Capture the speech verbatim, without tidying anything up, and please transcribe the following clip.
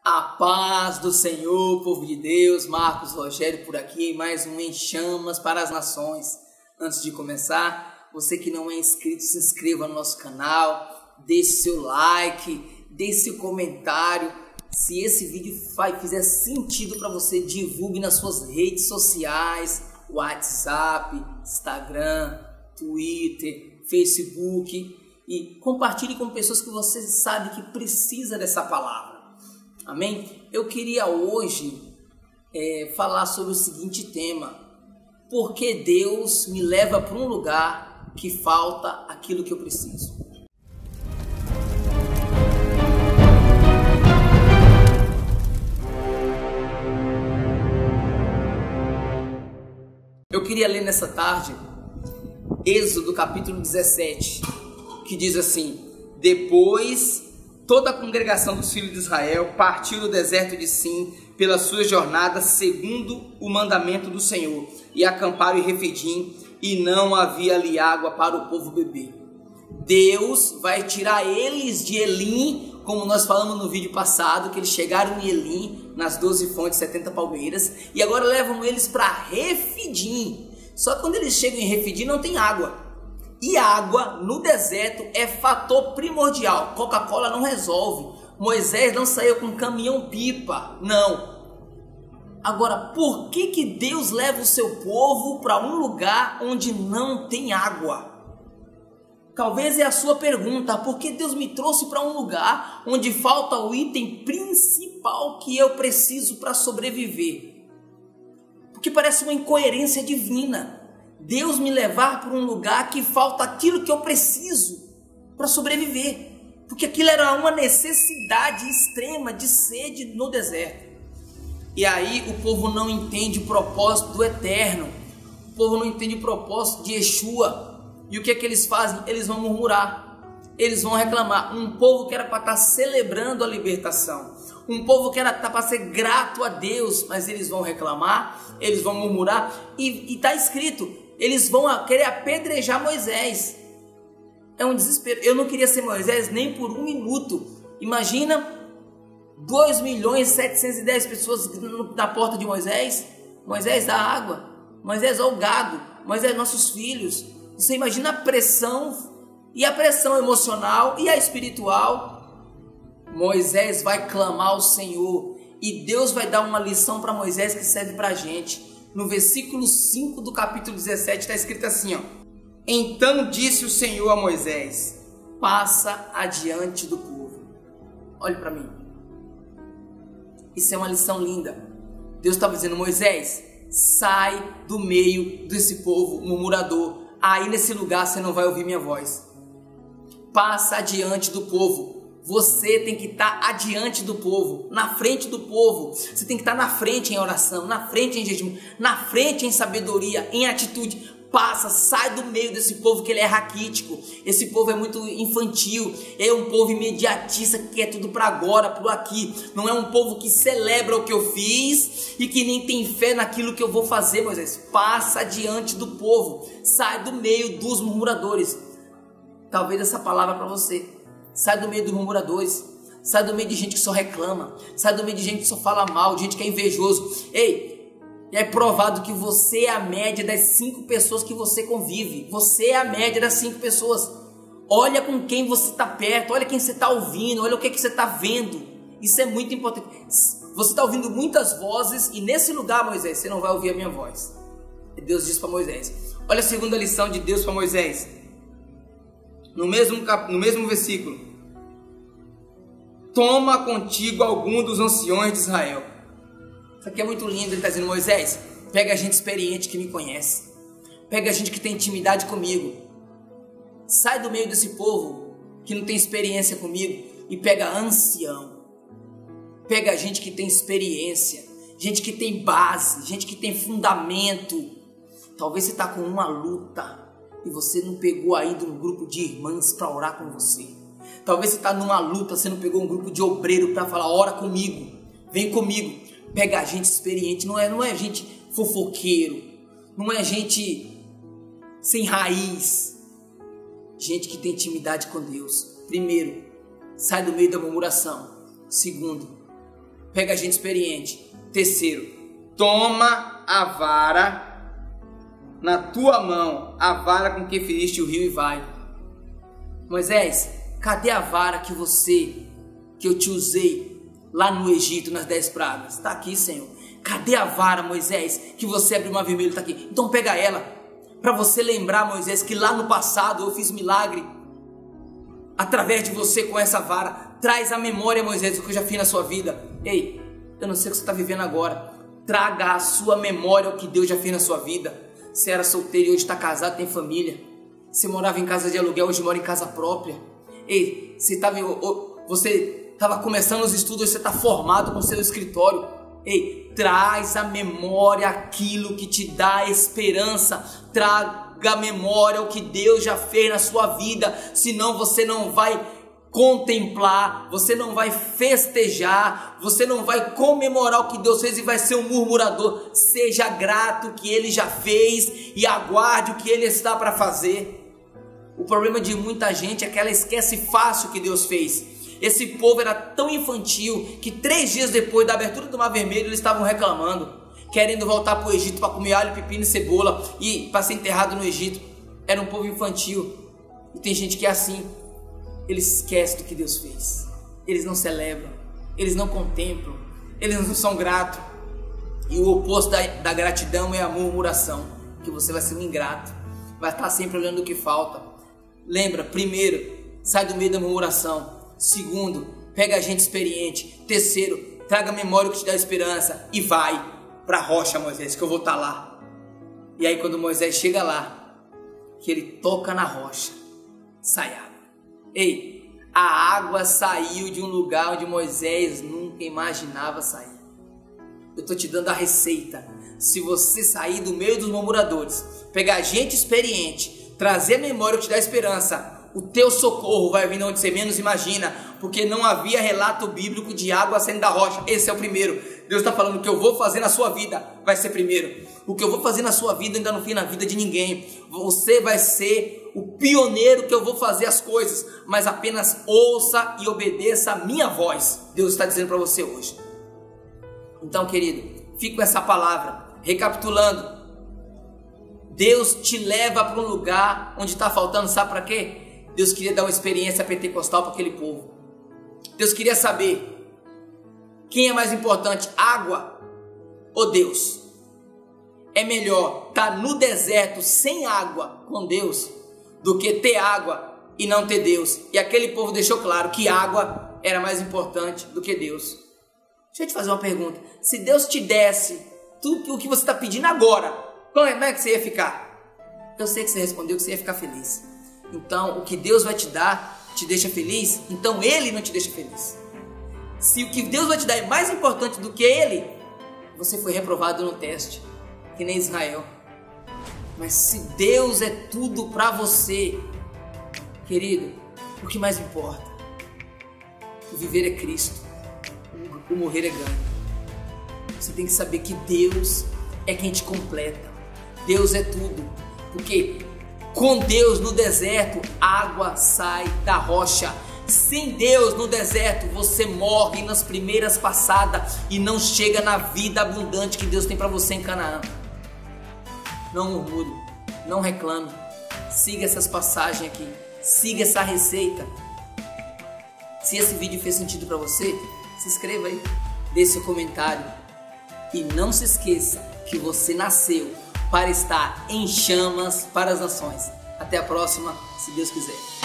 A paz do Senhor, povo de Deus, Marcos Rogério por aqui, mais um Em Chamas para as Nações. Antes de começar, você que não é inscrito, se inscreva no nosso canal, deixe seu like, deixe seu comentário. Se esse vídeo faz, fizer sentido para você, divulgue nas suas redes sociais, WhatsApp, Instagram, Twitter, Facebook e compartilhe com pessoas que você sabe que precisa dessa palavra. Amém? Eu queria hoje é, falar sobre o seguinte tema: por que Deus me leva para um lugar que falta aquilo que eu preciso? Eu queria ler nessa tarde Êxodo capítulo dezessete, que diz assim: depois toda a congregação dos filhos de Israel partiu do deserto de Sim pelas suas jornadas segundo o mandamento do Senhor, e acamparam em Refidim, e não havia ali água para o povo beber. Deus vai tirar eles de Elim, como nós falamos no vídeo passado, que eles chegaram em Elim, nas doze fontes, setenta palmeiras, e agora levam eles para Refidim. Só que quando eles chegam em Refidim não tem água. E água no deserto é fator primordial. Coca-Cola não resolve. Moisés não saiu com caminhão-pipa, não. Agora, por que que Deus leva o seu povo para um lugar onde não tem água? Talvez é a sua pergunta: por que Deus me trouxe para um lugar onde falta o item principal que eu preciso para sobreviver? Porque parece uma incoerência divina. Deus me levar para um lugar que falta aquilo que eu preciso para sobreviver, porque aquilo era uma necessidade extrema de sede no deserto. E aí o povo não entende o propósito do Eterno, o povo não entende o propósito de Yeshua, e o que é que eles fazem? Eles vão murmurar, eles vão reclamar. Um povo que era para estar celebrando a libertação, um povo que era para ser grato a Deus, mas eles vão reclamar, eles vão murmurar, e está escrito: eles vão querer apedrejar Moisés. É um desespero. Eu não queria ser Moisés nem por um minuto. Imagina dois milhões e setecentos e dez pessoas na porta de Moisés. Moisés dá água, Moisés ó o gado, Moisés nossos filhos. Você imagina a pressão, e a pressão emocional e a espiritual. Moisés vai clamar ao Senhor, e Deus vai dar uma lição para Moisés que serve para a gente. No versículo cinco do capítulo dezessete está escrito assim, ó: então disse o Senhor a Moisés: passa adiante do povo. Olhe para mim, isso é uma lição linda. Deus estava dizendo: Moisés, sai do meio desse povo murmurador. Aí nesse lugar você não vai ouvir minha voz. Passa adiante do povo. Você tem que estar adiante do povo, na frente do povo. Você tem que estar na frente em oração, na frente em jejum, na frente em sabedoria, em atitude. Passa, sai do meio desse povo que ele é raquítico. Esse povo é muito infantil, é um povo imediatista que quer tudo para agora, para aqui. Não é um povo que celebra o que eu fiz e que nem tem fé naquilo que eu vou fazer, Moisés. Passa adiante do povo, sai do meio dos murmuradores. Talvez essa palavra para você. Sai do meio dos murmuradores, sai do meio de gente que só reclama, sai do meio de gente que só fala mal, de gente que é invejoso. Ei, é provado que você é a média das cinco pessoas que você convive. Você é a média das cinco pessoas. Olha com quem você está perto, olha quem você está ouvindo, olha o que, que você está vendo. Isso é muito importante. Você está ouvindo muitas vozes, e nesse lugar, Moisés, você não vai ouvir a minha voz. Deus disse para Moisés. Olha a segunda lição de Deus para Moisés. No mesmo, no mesmo versículo: toma contigo algum dos anciões de Israel. Isso aqui é muito lindo. Ele está dizendo: Moisés, pega a gente experiente que me conhece, pega a gente que tem intimidade comigo, sai do meio desse povo que não tem experiência comigo e pega ancião, pega a gente que tem experiência, gente que tem base, gente que tem fundamento. Talvez você está com uma luta e você não pegou ainda um grupo de irmãs para orar com você. Talvez você está numa luta, você não pegou um grupo de obreiro para falar: ora comigo, vem comigo. Pega a gente experiente, não é, não é gente fofoqueiro, não é gente sem raiz, gente que tem intimidade com Deus. Primeiro, sai do meio da murmuração. Segundo, pega gente experiente. Terceiro, toma a vara na tua mão, a vara com que feriste o rio, e vai. Moisés, cadê a vara que você, que eu te usei lá no Egito, nas dez pragas? Está aqui, Senhor. Cadê a vara, Moisés, que você abriu o mar vermelho? Está aqui. Então pega ela, para você lembrar, Moisés, que lá no passado eu fiz milagre através de você com essa vara. Traz à memória, Moisés, o que eu já fiz na sua vida. Ei, eu não sei o que você está vivendo agora. Traga à sua memória o que Deus já fez na sua vida. Você era solteiro e hoje está casado, tem família. Você morava em casa de aluguel, hoje mora em casa própria. Ei, você estava você estava começando os estudos, hoje você está formado com seu escritório. Ei, traz à memória aquilo que te dá esperança. Traga à memória o que Deus já fez na sua vida. Senão você não vai contemplar, você não vai festejar, você não vai comemorar o que Deus fez e vai ser um murmurador. Seja grato que Ele já fez e aguarde o que Ele está para fazer. O problema de muita gente é que ela esquece fácil o que Deus fez. Esse povo era tão infantil que três dias depois da abertura do Mar Vermelho eles estavam reclamando, querendo voltar para o Egito para comer alho, pepino e cebola e para ser enterrado no Egito. Era um povo infantil. E tem gente que é assim. Eles esquecem do que Deus fez. Eles não celebram, eles não contemplam, eles não são gratos. E o oposto da, da gratidão é a murmuração, que você vai ser um ingrato, vai estar sempre olhando o que falta. Lembra, primeiro, sai do meio da murmuração. Segundo, pega gente experiente. Terceiro, traga a memória que te dá esperança e vai para a rocha, Moisés, que eu vou estar lá. E aí quando Moisés chega lá, que ele toca na rocha, sai água. Ei, a água saiu de um lugar onde Moisés nunca imaginava sair. Eu estou te dando a receita. Se você sair do meio dos murmuradores, pegar gente experiente, trazer a memória que te dá esperança, o teu socorro vai vir de onde você menos imagina, porque não havia relato bíblico de água saindo da rocha. Esse é o primeiro. Deus está falando: o que eu vou fazer na sua vida vai ser primeiro. O que eu vou fazer na sua vida ainda não fiz na vida de ninguém. Você vai ser o pioneiro que eu vou fazer as coisas, mas apenas ouça e obedeça a minha voz. Deus está dizendo para você hoje. Então, querido, fique com essa palavra. Recapitulando, Deus te leva para um lugar onde está faltando, sabe para quê? Deus queria dar uma experiência pentecostal para aquele povo. Deus queria saber quem é mais importante, água ou Deus? É melhor estar no deserto sem água com Deus do que ter água e não ter Deus. E aquele povo deixou claro que água era mais importante do que Deus. Deixa eu te fazer uma pergunta. Se Deus te desse tudo o que você está pedindo agora, como é que você ia ficar? Eu sei que você respondeu que você ia ficar feliz. Então, o que Deus vai te dar te deixa feliz, então Ele não te deixa feliz. Se o que Deus vai te dar é mais importante do que Ele, você foi reprovado no teste, que nem Israel. Mas se Deus é tudo para você, querido, o que mais importa? O viver é Cristo, o morrer é ganho. Você tem que saber que Deus é quem te completa. Deus é tudo, porque com Deus no deserto, água sai da rocha. Sem Deus no deserto, você morre nas primeiras passadas e não chega na vida abundante que Deus tem para você em Canaã. Não murmure, não reclame. Siga essas passagens aqui, siga essa receita. Se esse vídeo fez sentido para você, se inscreva aí, dê seu comentário. E não se esqueça que você nasceu para estar em chamas para as nações. Até a próxima, se Deus quiser.